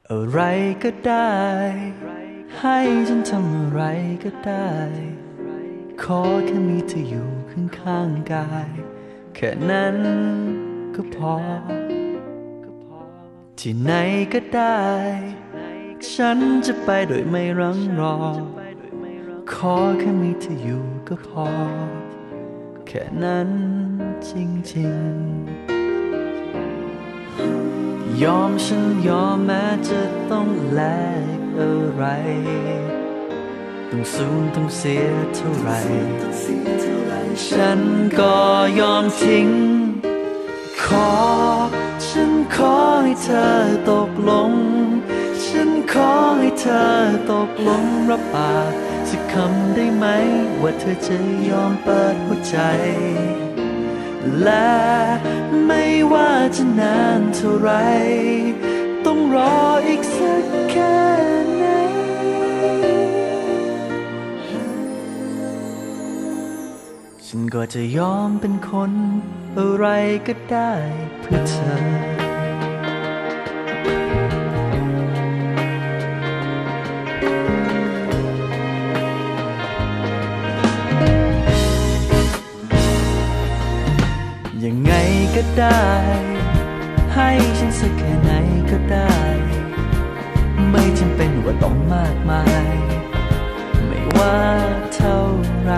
อะไรก็ได้ให้ฉันทำอะไรก็ได้ขอแค่มีเธออยู่ข้างๆกายแค่นั้นก็พอที่ไหนก็ได้ฉันจะไปโดยไม่รั้งรอขอแค่มีเธออยู่ก็พอแค่นั้นจริงๆยอมฉันยอมแม้จะต้องแลกอะไรต้องสูญต้องเสียเท่าไรฉันก็ยอมทิ้งฉันขอให้เธอตกลงฉันขอให้เธอตกลงรับปากสักคำได้ไหมว่าเธอจะยอมเปิดหัวใจและไม่ว่าจะนานเท่าไรต้องรออีกสักแค่ไหนฉันก็จะยอมเป็นคนอะไรก็ได้เพื่อเธอยังไงก็ได้ให้ฉันสักแค่ไหนก็ได้ไม่จำเป็นว่าต้องมากมายไม่ว่าเท่าไร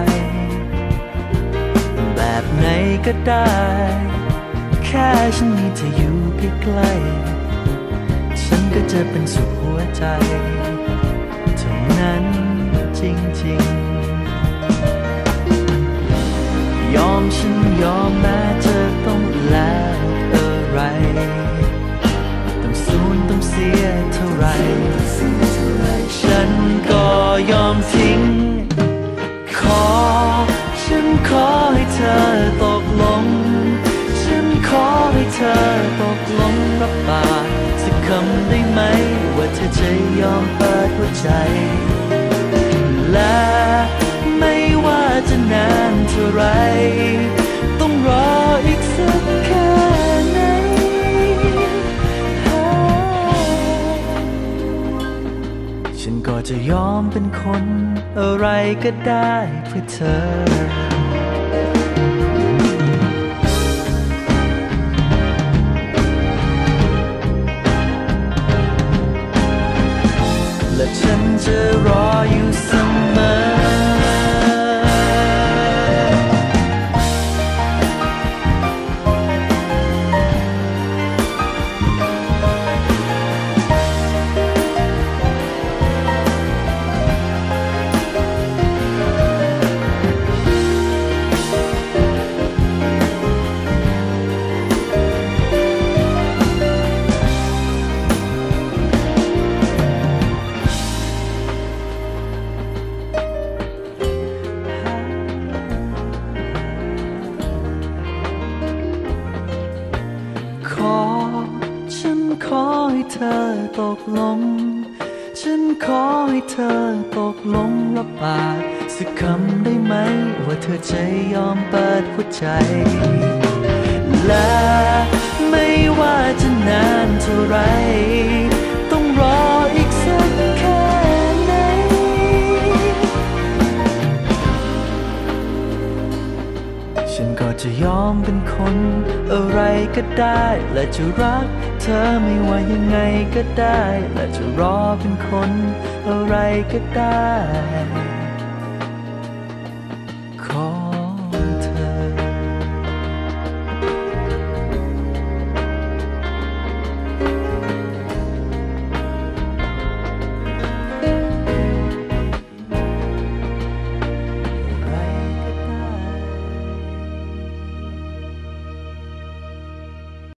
แบบไหนก็ได้แค่ฉันมีเธออยู่ใกล้ๆฉันก็จะเป็นสุขหัวใจเท่านั้นจริงๆยอมฉันยอมแม้จะต้องแลกอะไรต้องสูญต้องเสียเท่าไรฉันก็ยอมทิ้งฉันขอให้เธอตกลงฉันขอให้เธอตกลงรับปากสักคำได้ไหมว่าเธอจะยอมเปิดหัวใจและไม่ว่าจะนานเท่าไรต้องรออีกสักแค่ไหนฉันก็จะยอมเป็นคนอะไรก็ได้เพื่อเธอและฉันจะรออยู่เสมอฉันขอให้เธอตกลงฉันขอให้เธอตกลงรับปากสักคำได้ไหมว่าเธอจะยอมเปิดหัวใจและไม่ว่าจะนานเท่าไรต้องรออีกสักแค่ไหนฉันก็จะยอมเป็นคนอะไรก็ได้และจะรักเธอไม่ว่ายังไงก็ได้และจะรอเป็นคนอะไรก็ได้